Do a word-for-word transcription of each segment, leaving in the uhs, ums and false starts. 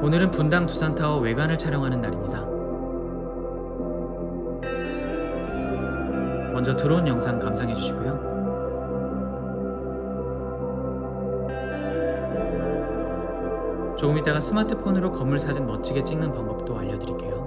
오늘은 분당 두산타워 외관을 촬영하는 날입니다. 먼저 드론 영상 감상해 주시고요. 조금 이따가 스마트폰으로 건물 사진 멋지게 찍는 방법도 알려드릴게요.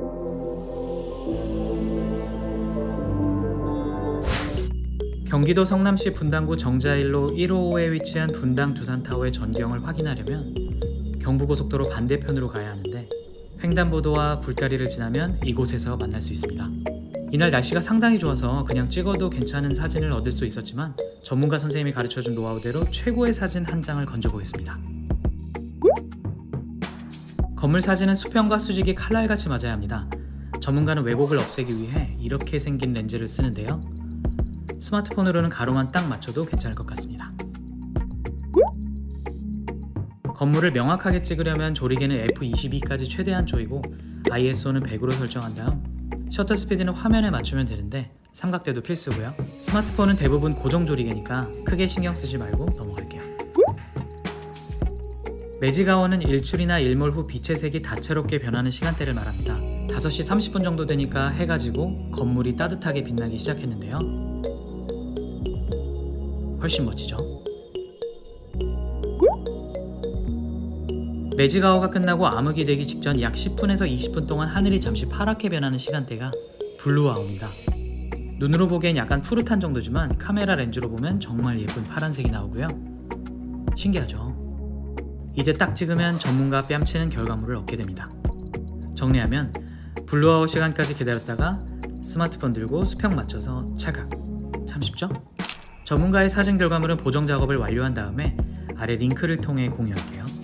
경기도 성남시 분당구 정자일로 일오오에 위치한 분당 두산타워의 전경을 확인하려면 경부고속도로 반대편으로 가야 하는데 횡단보도와 굴다리를 지나면 이곳에서 만날 수 있습니다. 이날 날씨가 상당히 좋아서 그냥 찍어도 괜찮은 사진을 얻을 수 있었지만 전문가 선생님이 가르쳐준 노하우대로 최고의 사진 한 장을 건져보겠습니다. 건물 사진은 수평과 수직이 칼날같이 맞아야 합니다. 전문가는 왜곡을 없애기 위해 이렇게 생긴 렌즈를 쓰는데요. 스마트폰으로는 가로만 딱 맞춰도 괜찮을 것 같습니다. 건물을 명확하게 찍으려면 조리개는 에프 이십이까지 최대한 조이고 아이에스오는 백으로 설정한 다음 셔터 스피드는 화면에 맞추면 되는데 삼각대도 필수고요. 스마트폰은 대부분 고정 조리개니까 크게 신경 쓰지 말고 넘어갈게요. 매직아워는 일출이나 일몰 후 빛의 색이 다채롭게 변하는 시간대를 말합니다. 다섯 시 삼십 분 정도 되니까 해가 지고 건물이 따뜻하게 빛나기 시작했는데요. 훨씬 멋지죠? 매직아워가 끝나고 암흑이 되기 직전 약 십 분에서 이십 분 동안 하늘이 잠시 파랗게 변하는 시간대가 블루아워입니다. 눈으로 보기엔 약간 푸릇한 정도지만 카메라 렌즈로 보면 정말 예쁜 파란색이 나오고요. 신기하죠? 이때 딱 찍으면 전문가 뺨치는 결과물을 얻게 됩니다. 정리하면 블루아워 시간까지 기다렸다가 스마트폰 들고 수평 맞춰서 찰칵. 참 쉽죠? 전문가의 사진 결과물은 보정 작업을 완료한 다음에 아래 링크를 통해 공유할게요.